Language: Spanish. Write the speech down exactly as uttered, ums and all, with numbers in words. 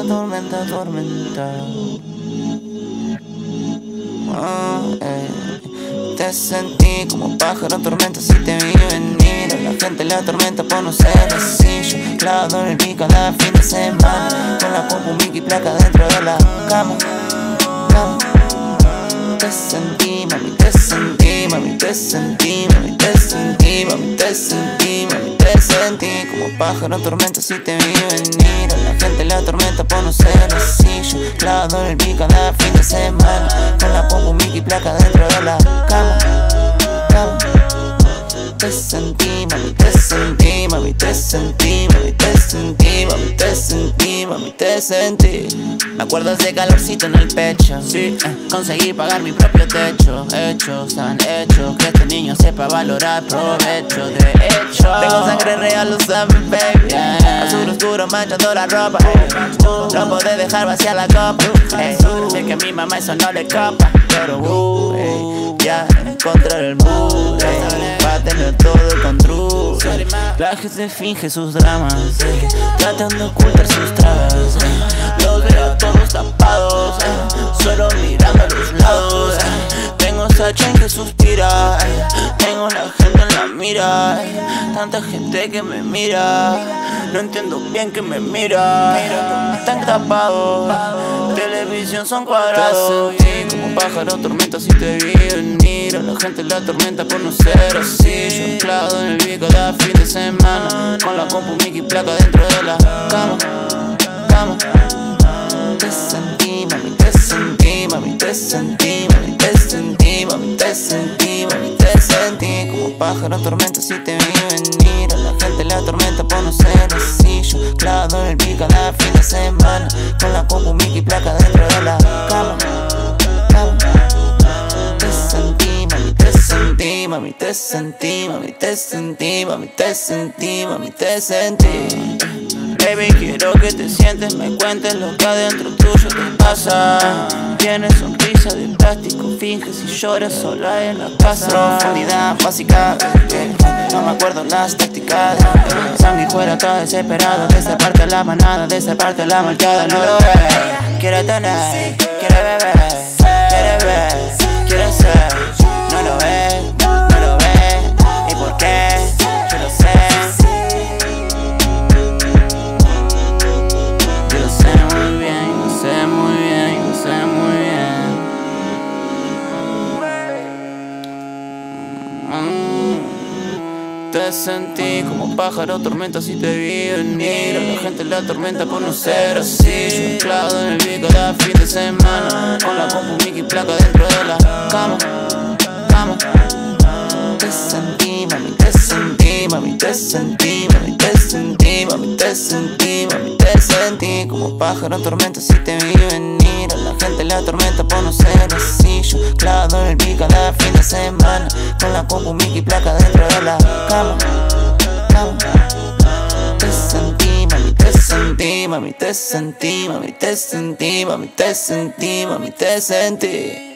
tormenta, tormenta, tormenta. Oh, eh. Te sentí como pájaro en tormenta si te vi venir. A la gente la tormenta por no ser así. Yo clavado en el pico cada fin de semana, con la compu Mickey placa dentro de la cama, cama. Te sentí, mami, te sentí, mami, te sentí, mami, te sentí, mami, te sentí, mami, te sentí como pájaro en tormenta si te vi venir. A la gente la tormenta por no ser así. Yo clavado en el pico cada fin de semana, con la compu Mickey placa dentro de la cama, cama. Te sentí, mami, te sentí, mami, te sentí, mami, te sentí, mami, te sentí, mami, te sentí. Me acuerdo de ese calorcito en el pecho. Sí, eh, conseguí pagar mi propio techo. Hechos han hecho que este niño sepa valorar provecho. De hecho, tengo sangre real, lo saben, baby. Yeah. Azul oscuro manchando la ropa. No podés dejar vacía la copa. Hey, sé que a mi mamá eso no le copa, pero uh, hey, ya encontrar el mood, hey, va a tener todo el control. La gente finge sus dramas, hey, tratan de ocultar sus trabas, hey, los veo todos tapados, hey, solo mirando a los lados, hey. Tengo esa chain que suspira, hey, tengo la gente en la mira, hey, tanta gente que me mira, no entiendo bien que me mira, están tapados, televisión son cuadrados. Te sentí como pájaro tormenta si te vi venir. A la gente la tormenta por no ser así. Yo clavado en el bico cada fin de semana, con la compu Mickey placa dentro de la cama, cama. Te sentí, mami, te sentí, mami, te sentí, mami, te sentí, mami, te sentí, mami, te sentí como pájaro tormenta si te vi venir. A la gente la tormenta por no ser así. Yo clavado en el bico cada fin de semana, con la compu Mickey placa dentro de la cama, cama. Te sentí, mami, te sentí, mami, te sentí, mami, te sentí, mami, te sentí, mami, te sentí. Baby, quiero que te sientes, me cuentes lo que adentro tuyo te pasa. Tienes sonrisa de plástico, finges y lloras sola en la casa. Profundidad básica, eh, no me acuerdo las tácticas. Sanguijuela está desesperado, de esa parte la manada, de esa parte la malteada. No lo ve, quiere tener, quiere beber, quiere ver, quiere ser. No lo ve, no lo ve, ¿y por qué? Yo lo sé. Te sentí como pájaro tormenta si te vi venir. A la gente la tormenta por no ser así. Yo clavado en el bico cada fin de semana, con la compu Mickey placa dentro de la cama, cama. Te sentí, mami, te sentí, mami, te sentí, mami, te sentí, mami, te sentí, mami, te sentí como pájaro en tormenta si te vi venir. A la gente la tormenta por no ser así. Yo clavado en el bico cada fin de semana, con la compu Mickey placa dentro de la cama, cama. Te sentí, mami, te sentí, mami, te sentí, mami, te sentí, mami, te sentí, mami, te sentí.